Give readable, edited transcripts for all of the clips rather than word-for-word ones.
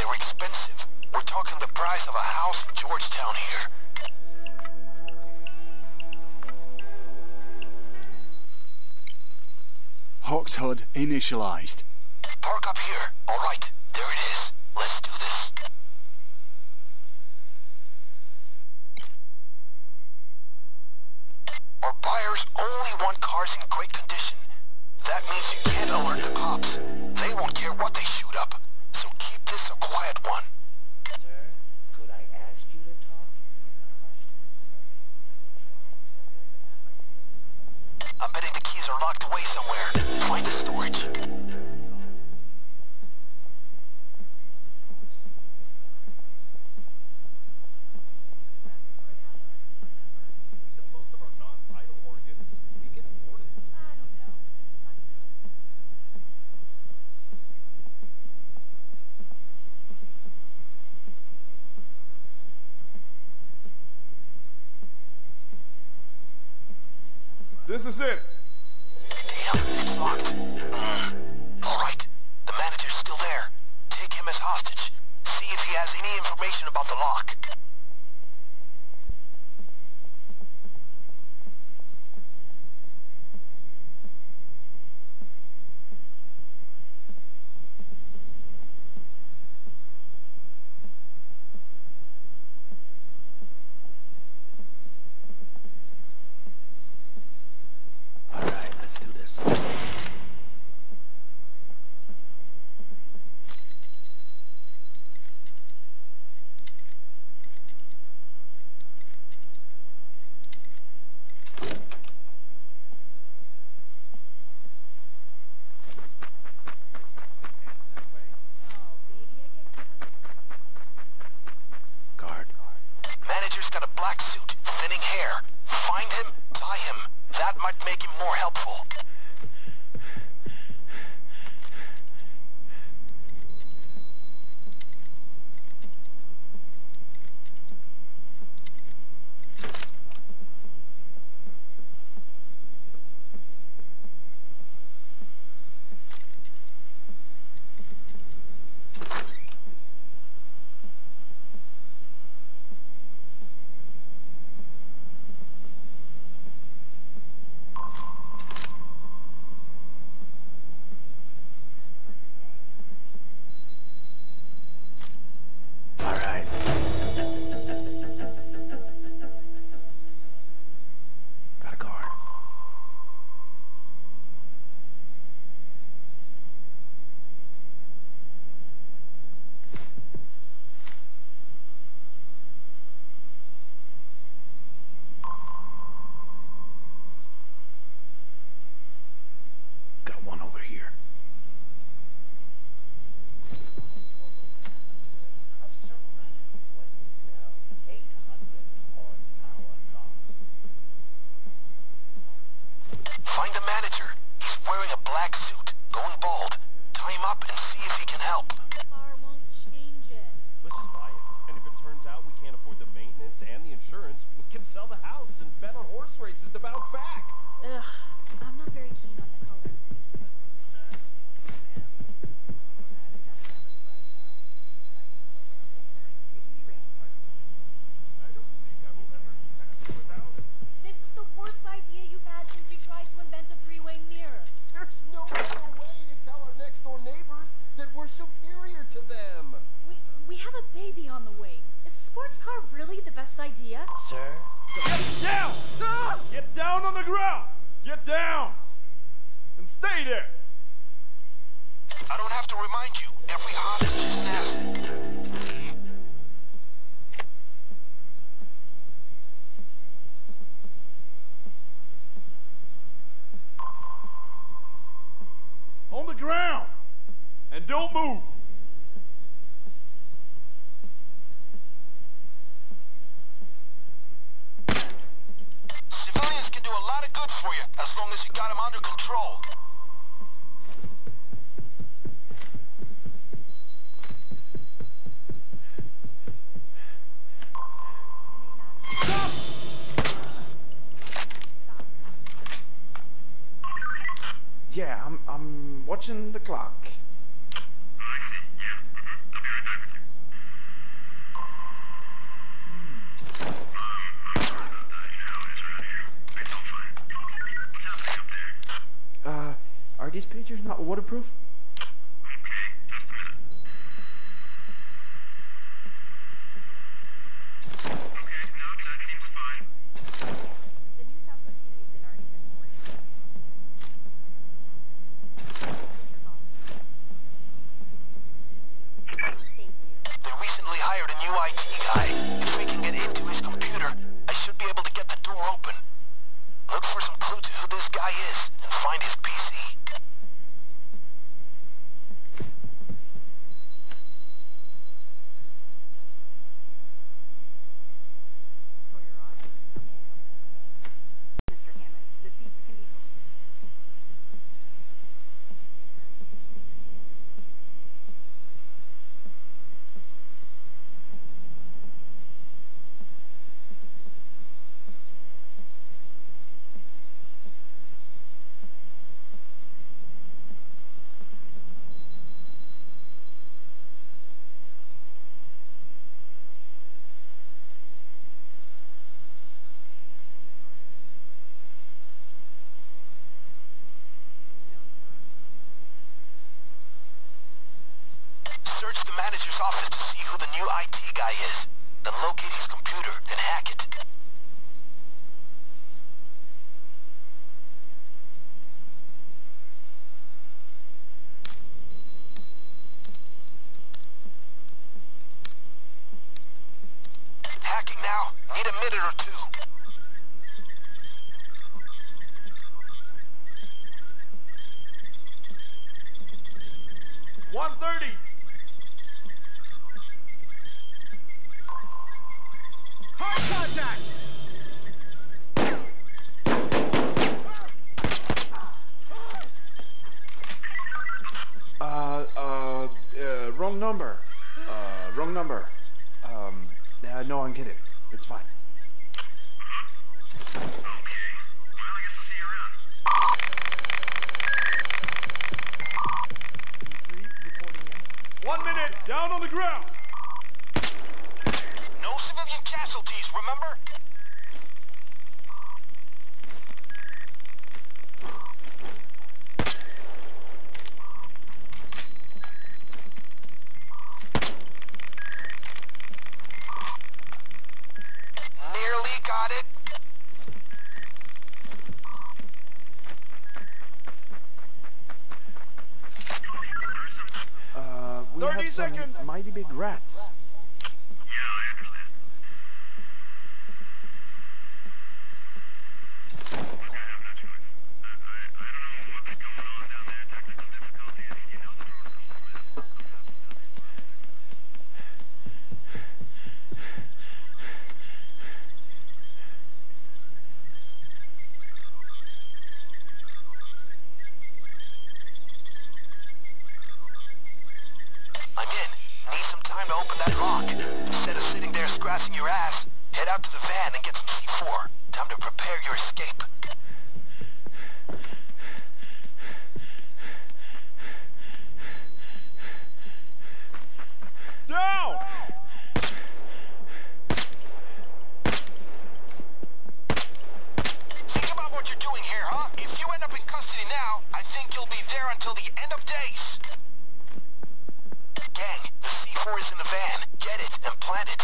They're expensive. We're talking the price of a house in Georgetown here. Hawk's HUD initialized. Park up here. All right, there it is. Let's do this. Our buyers only want cars in great condition. That means you can't alert the cops. They won't care what they shoot up. So keep this a quiet one. Sir, could I ask you to talk? I'm betting the keys are locked away somewhere. Find the storage. This is it. Damn, it's locked. All right, the manager's still there. Take him as hostage. See if he has any information about the lock. Manager's got a black suit, thinning hair. Find him, tie him. That might make him more helpful. Find the manager. He's wearing a black suit, going bald. Tie him up and see if he can help. Car won't change it. Let's just buy it. And if it turns out we can't afford the maintenance and the insurance, we can sell the house and bet on horse races to bounce back. Ugh, I'm not very keen on the color. This is the worst idea you've had since you tried to invent a three-way mirror. There's no other way to tell our next door neighbors that we're superior to them. We have a baby on the way. Is a sports car really the best idea? Sir? Get down! Ah! Get down on the ground! Get down! And stay there! I don't have to remind you, every hostage is an asset. On the ground! And don't move! Civilians can do a lot of good for you, as long as you got them under control. Stop! Yeah, I'm watching the clock. Oh, I see. Yeah. I'll be right back with you. pager's not waterproof? The new Tesla TV is in our inventory. Thank you. They recently hired a new IT guy. If we can get into his computer, I should be able to get the door open. Look for some clue to who this guy is and find his PC. For your honor, how may I help you today? Mr. Hammond, the seats can be Search the manager's office to see who the new IT guy is. Then locate his computer and hack it. Hacking now. Need a minute or two. $130. Hard contact. Wrong number. Wrong number. No, I'm kidding. It's fine. Reporting in. 1 minute. Down on the ground. No civilian casualties, remember? Nearly got it. We 30 have some seconds. mighty big rats. I'm in. Need some time to open that lock. Instead of sitting there scratching your ass, head out to the van and get some C4. Time to prepare your escape. Down. Think about what you're doing here, huh? If you end up in custody now, I think you'll be there until the end of days. Gang, the C4 is in the van. Get it and plant it.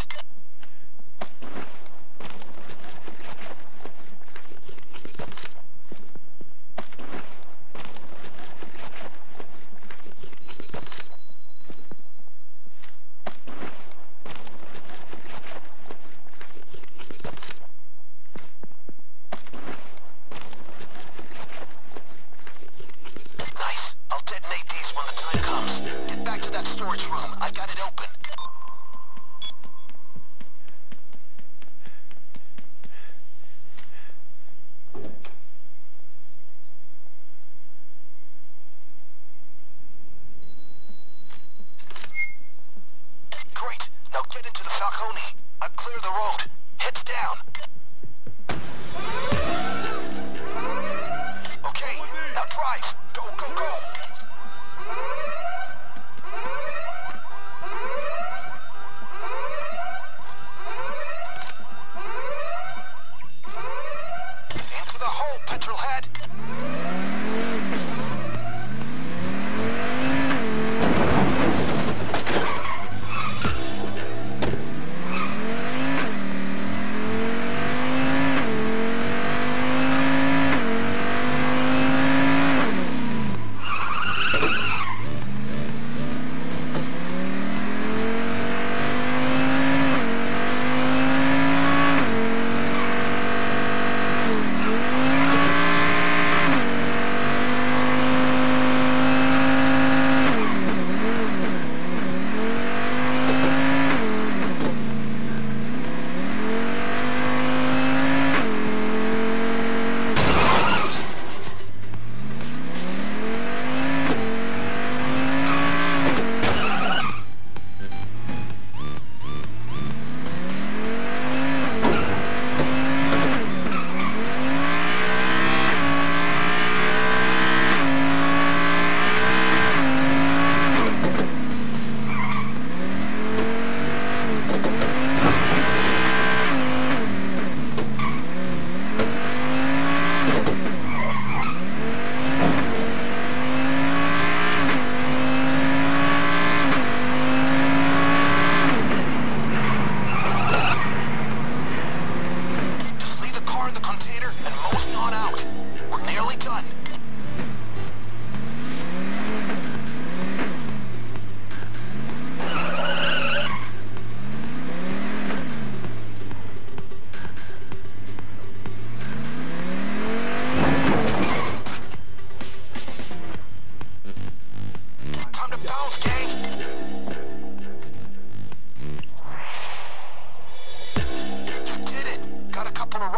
Nice. I'll detonate these when the time comes. Get back to that storage room. I got it open. Great. Now get into the Falcone. I'll clear the road. Heads down. Okay, now drive. Go, go, go. Into the hole, petrolhead.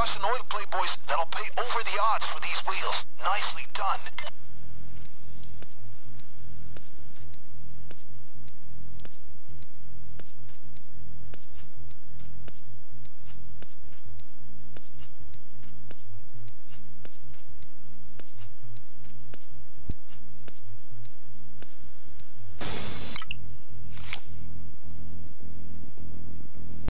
us an oil playboys that'll pay over the odds for these wheels. Nicely done.